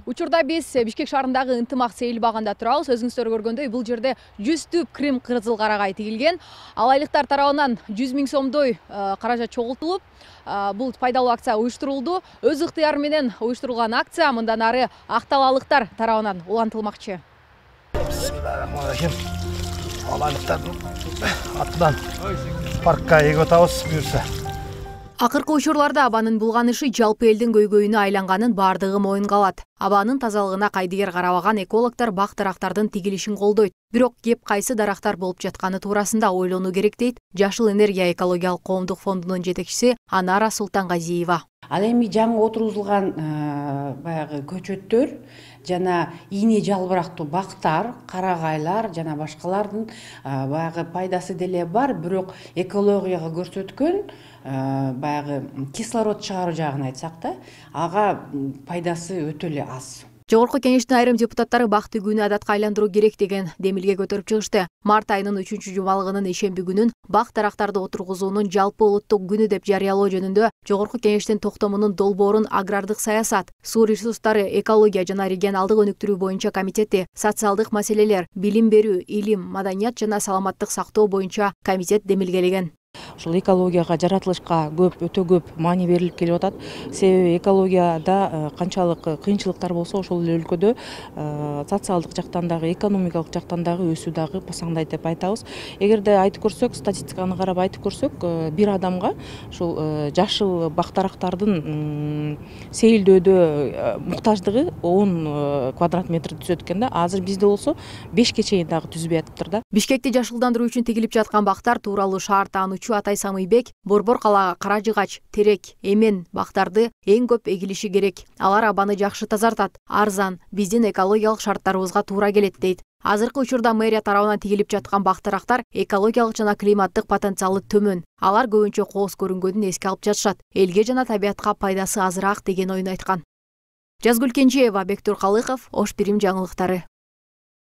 Учурда биз Бишкек шаарындагы ынтымак сейил багында турабыз. Өзүңүздөр көргөндөй, бул жерде 100 түп Крым кызыл карагай тигилген. Ал айлыктар тарабынан 100 000 сомдой каражат чогултулуп, бул пайдалуу акция уюштурулду. Өз ыктыяры менен уюштурулган акция мындан ары акталалыктар тарабынан улантылмакчы. Ал айлыктардын атынан паркка эгип атабыз буюрса. Акыркы учурларда абанын булганышы жалпы элдин көйгөйүнө айланганын бардыгы моюнга алат. Абанын тазалыгына кайдыгер карабаган экологдор бак дарактардын тигилишин колдойт. Бирок кеп кайсы дарактар болуп жатканы туурасында ойлонуу керек дейт Жашыл энергия экологиялык коомдук фондунун жетекчиси Анара Султангазиева. Ал эми жаңы отургузулган баягы көчөттөр жана ийне жалбырактуу бактар, карагайлар жана башкалардын баягы пайдасы деле бар, бирок экологияга көрсөткөн баягы кислород чыгаруу жагын айтсак да, ага пайдасы өтө эле аз. Жогорку кеңештин айрым депутаттары бакты күнү адатка айландыруу керек деген демилге көтөрүп чыгышты. Март айынын 3-жумалыгынын ишемби күнүн бак дарактарды отургузуунун жалпы улуттук күнү деп жарыялоо жөнүндө Жогорку кеңештин токтомунун долбоорун агрардык саясат, суу ресурстары, экология жана регионалдык өнүктүрүү боюнча комитети, социалдык маселелер, билим берүү, илим, маданият жана саламаттык сактоо боюнча комитет демилгелеген. Ушул экологияга, жаратылышка өтө көп маани берилип келип атат. Себеби экологияда канчалык кыйынчылыктар болсо, ошол эле өлкөдө социалдык жактан дагы, экономикалык жактан дагы өсүү дагы басаңдайт деп айтабыз. Эгерде айтып көрсөк, статистиканы карап айтып көрсөк, бир адамга ушул жашыл бак дарактардын сейилдөөдө муктаждыгы 10 квадрат метр түзөт экен да. Азыр бизде болсо 5ке чейин дагы түзбөй атыптыр да. Бишкекти жашылдандыруу үчүн тигилип жаткан бактар тууралуу шаар таануучу Атай Самыйбек Борбор калаага Кара Жыгач, Терек, Эмен бактарды эң көп эгилиши керек. Алар абаны жакшы тазартат, арзан, биздин экологиялык шарттарыбызга туура келет дейт. Азыркы учурда мэрия тарабынан тигилип жаткан бак дарактар экологиялык жана климаттык потенциалы төмөн. Алар көбүнчө кооз көрүнгөнүн эске алып жатышат. Элге жана табиятка пайдасы азыраак деген оюн айткан. Жазгүл Кенжеева, Бектур Калыков, Ош Бирим жаңылыктары.